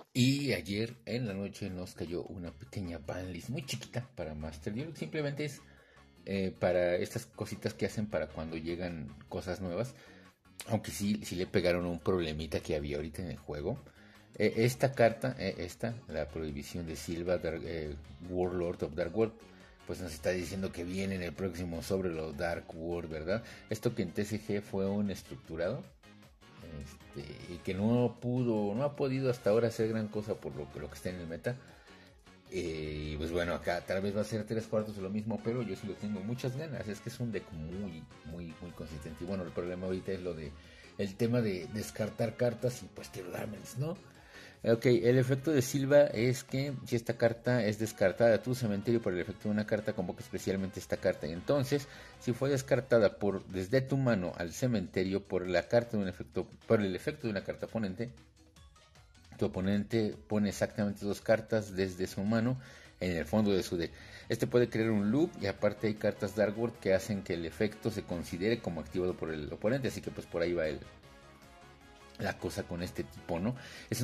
Y ayer en la noche nos cayó una pequeña banlist muy chiquita para Master. Yo simplemente es para estas cositas que hacen para cuando llegan cosas nuevas. Aunque sí le pegaron un problemita que había ahorita en el juego. Esta carta, la prohibición de Silva, Warlord of Dark World, pues nos está diciendo que viene en el próximo sobre los Dark World, ¿verdad? Esto que en TCG fue un estructurado, y que no ha podido hasta ahora hacer gran cosa por lo que está en el meta. Y pues bueno, acá tal vez va a ser tres cuartos de lo mismo, pero yo sí lo tengo muchas ganas. Es que es un deck muy consistente. Y bueno, el problema ahorita es el tema de descartar cartas y pues tirármelas, ¿no? Ok, el efecto de Silva es que si esta carta es descartada de tu cementerio por el efecto de una carta, convoca especialmente esta carta. Y entonces, si fue descartada desde tu mano al cementerio por el efecto de una carta oponente, tu oponente pone exactamente dos cartas desde su mano en el fondo de su deck. Este puede crear un loop y aparte hay cartas Darkworld que hacen que el efecto se considere como activado por el oponente. Así que pues por ahí va la cosa con este tipo, ¿no? Es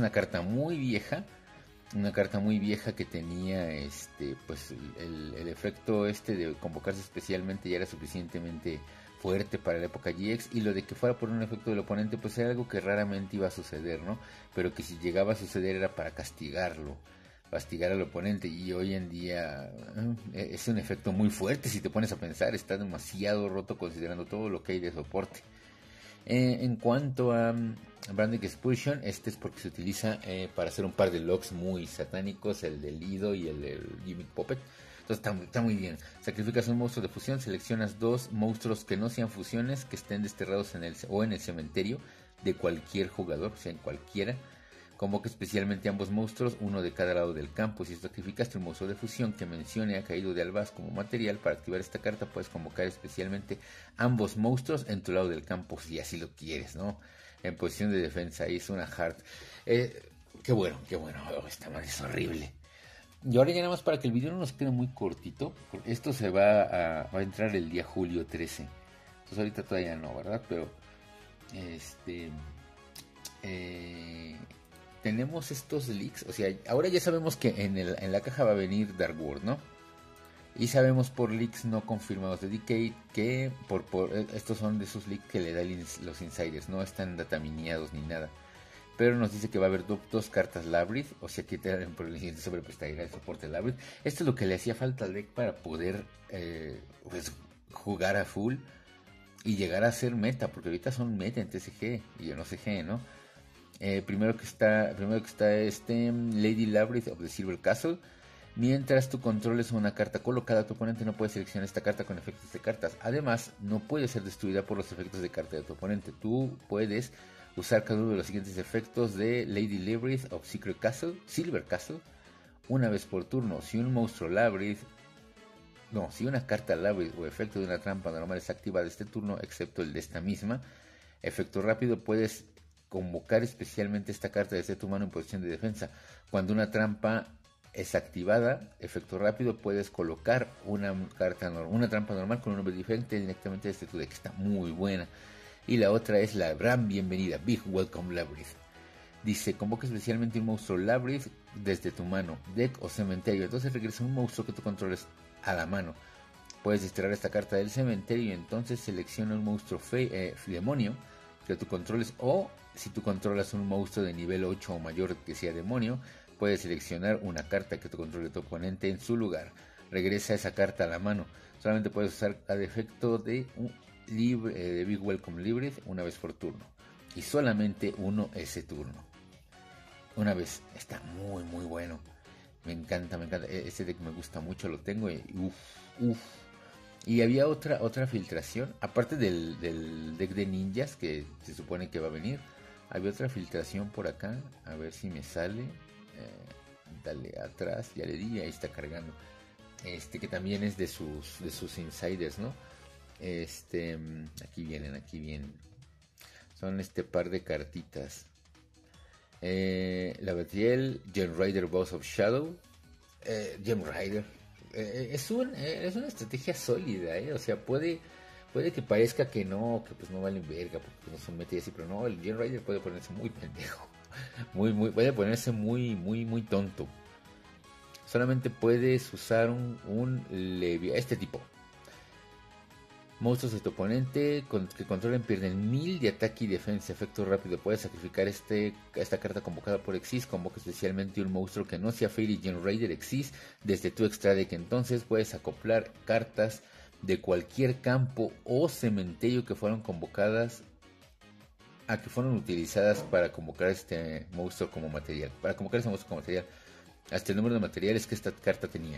una carta muy vieja que tenía pues el efecto de convocarse especialmente ya era suficientemente fuerte para la época GX, y lo de que fuera por un efecto del oponente pues era algo que raramente iba a suceder, ¿no? Pero que si llegaba a suceder era para castigar al oponente, y hoy en día es un efecto muy fuerte si te pones a pensar. Está demasiado roto considerando todo lo que hay de soporte. En cuanto a Branding Expulsion, este es porque se utiliza para hacer un par de locks muy satánicos, el del Lido y el del Gimmick Puppet. Entonces está muy bien. Sacrificas un monstruo de fusión, seleccionas dos monstruos que no sean fusiones, que estén desterrados en el cementerio de cualquier jugador, o sea, en cualquiera. Convoca especialmente ambos monstruos, uno de cada lado del campo. Si sacrificaste un monstruo de fusión que mencione a Caído de Albaz como material, para activar esta carta puedes convocar especialmente ambos monstruos en tu lado del campo, si así lo quieres, ¿no? En posición de defensa, ahí es una hard. Qué bueno, oh, esta madre es horrible. Y ahora ya nada más para que el video no nos quede muy cortito, esto va a entrar el día julio 13. Entonces ahorita todavía no, ¿verdad? Pero este eh, tenemos estos leaks, o sea, ahora ya sabemos que en la caja va a venir Dark World, ¿no? Y sabemos por leaks no confirmados de Decade que estos son de esos leaks que le dan los insiders, no están datamineados ni nada. Pero nos dice que va a haber dos cartas Labyrinth, o sea que te dan por el siguiente sobre pues traerá el soporte Labyrinth. Esto es lo que le hacía falta al deck para poder pues, jugar a full y llegar a ser meta, porque ahorita son meta en TCG y en OCG, ¿no? Primero que está Lady Labyrinth of the Silver Castle. Mientras tú controles una carta colocada, tu oponente no puede seleccionar esta carta con efectos de cartas. Además, no puede ser destruida por los efectos de carta de tu oponente. Tú puedes usar cada uno de los siguientes efectos de Lady Labyrinth of Silver Castle, una vez por turno. Si una carta Labyrinth o efecto de una trampa normal es activada este turno, excepto el de esta misma, efecto rápido, puedes convocar especialmente esta carta desde tu mano en posición de defensa. Cuando una trampa es activada, efecto rápido, puedes colocar una trampa normal con un nombre diferente directamente desde tu deck. Está muy buena. Y la otra es la gran bienvenida, Big Welcome Labyrinth. Dice, convoca especialmente un monstruo Labyrinth desde tu mano, deck o cementerio. Entonces regresa un monstruo que tú controles a la mano. Puedes desterrar esta carta del cementerio y entonces selecciona un monstruo demonio que tú controles, o si tú controlas un monstruo de nivel 8 o mayor que sea demonio, puedes seleccionar una carta que tú controle tu oponente en su lugar. Regresa esa carta a la mano. Solamente puedes usar a defecto de Big Welcome Labyrinth una vez por turno, y solamente uno ese turno. Una vez. Está muy bueno. Me encanta. Ese deck me gusta mucho, lo tengo y uff. Y había otra filtración, aparte del deck de ninjas que se supone que va a venir. Había otra filtración por acá, a ver si me sale. Dale atrás, ya le di, ahí está cargando. Que también es de sus insiders, ¿no? Aquí vienen. Son par de cartitas. La Batiel, Gem Rider Boss of Shadow. Gem Rider es una estrategia sólida, o sea, puede que parezca que pues no valen verga porque no son meta y así, pero no, el Gem Rider puede ponerse muy pendejo. puede ponerse muy tonto. Solamente puedes usar este tipo. Monstruos de tu oponente que controlen pierden 1000 de ataque y defensa. Efecto rápido. Puedes sacrificar esta carta convocada por Exis. Convoca especialmente un monstruo que no sea Fairy Gen Raider Exis desde tu extra deck. Entonces puedes acoplar cartas de cualquier campo o cementerio que fueron convocadas que fueron utilizadas para convocar este monstruo como material. Para convocar ese monstruo como material. Hasta el número de materiales que esta carta tenía.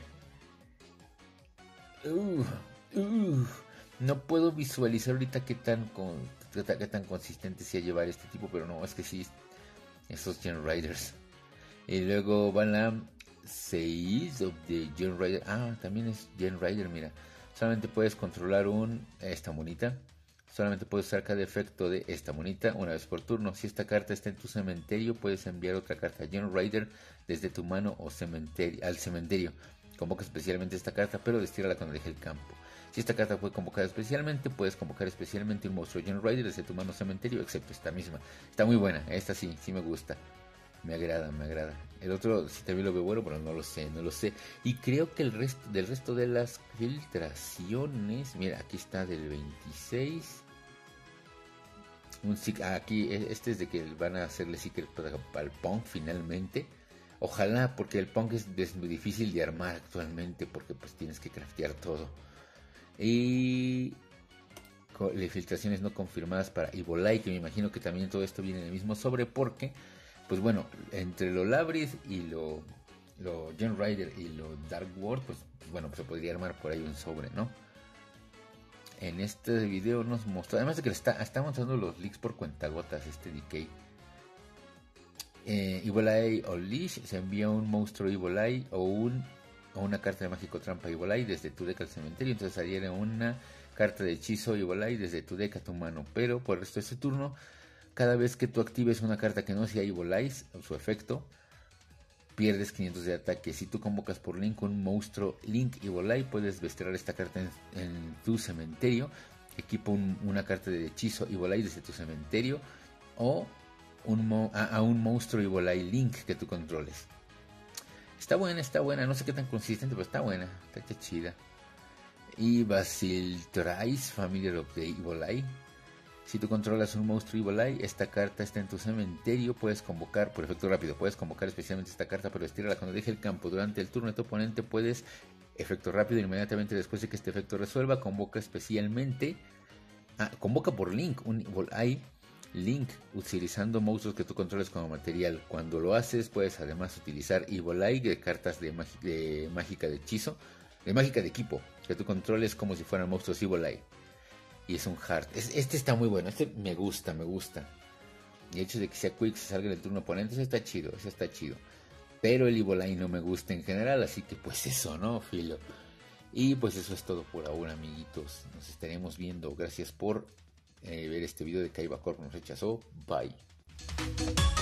No puedo visualizar ahorita qué tan consistente sea llevar este tipo, pero no, es que sí, esos Gen Riders. Y luego van a 6 de Gen Rider. También es Gen Rider, mira. Solamente puedes controlar esta monita. Solamente puedes usar cada efecto de esta monita una vez por turno. Si esta carta está en tu cementerio, puedes enviar otra carta Gen Rider desde tu mano o al cementerio. Convoca especialmente esta carta, pero destírala cuando deje el campo. Si esta carta fue convocada especialmente, puedes convocar especialmente un monstruo Gen Rider desde tu mano o cementerio, excepto esta misma. Está muy buena, esta sí me gusta. Me agrada. El otro, si también lo veo bueno, pero no lo sé. Y creo que del resto de las filtraciones, mira, aquí está del 26. Aquí, este es de que van a hacerle secret para el Punk finalmente. Ojalá, porque el Punk es muy difícil de armar actualmente, porque pues tienes que craftear todo. Y filtraciones no confirmadas para Evolai, que me imagino que también todo esto viene en el mismo sobre, porque pues bueno, entre lo Labrys y lo Gen Rider y lo Dark World, pues bueno, pues se podría armar por ahí un sobre, ¿no? En este video nos mostró, además de que está mostrando los leaks por cuentagotas este DK. Evolai Unleash, se envía un monstruo Evolai o una carta de mágico trampa Evolai desde tu deck al cementerio. Entonces adhiere una carta de hechizo Evolai desde tu deck a tu mano. Pero por el resto de este turno, cada vez que tú actives una carta que no sea Evolai, su efecto, pierdes 500 de ataque. Si tú convocas por Link un monstruo Link Evolai, puedes vestir esta carta en tu cementerio. Equipa una carta de hechizo Evolai desde tu cementerio o a un monstruo Evolai Link que tú controles. Está buena, no sé qué tan consistente, pero está buena, está chida. Y Basiltrais, Familiar of the Evolai. Si tú controlas un monstruo Evolai, esta carta está en tu cementerio, puedes convocar, por efecto rápido, puedes convocar especialmente esta carta, pero estírala cuando deje el campo. Durante el turno de tu oponente puedes, efecto rápido, inmediatamente después de que este efecto resuelva, convoca especialmente, convoca por Link, un Evolai Link, utilizando monstruos que tú controles como material. Cuando lo haces, puedes además utilizar Evolai de cartas de mágica de hechizo, de mágica de equipo, que tú controles como si fueran monstruos Evolai. Y es un hard. Este está muy bueno, este me gusta. Y el hecho de que sea quick, se salga en el turno oponente, eso está chido. Pero el Evolai no me gusta en general, así que pues eso, ¿no, filo? Y pues eso es todo por ahora, amiguitos. Nos estaremos viendo. Gracias por ver este video de Kaiba Corp nos rechazó. Bye.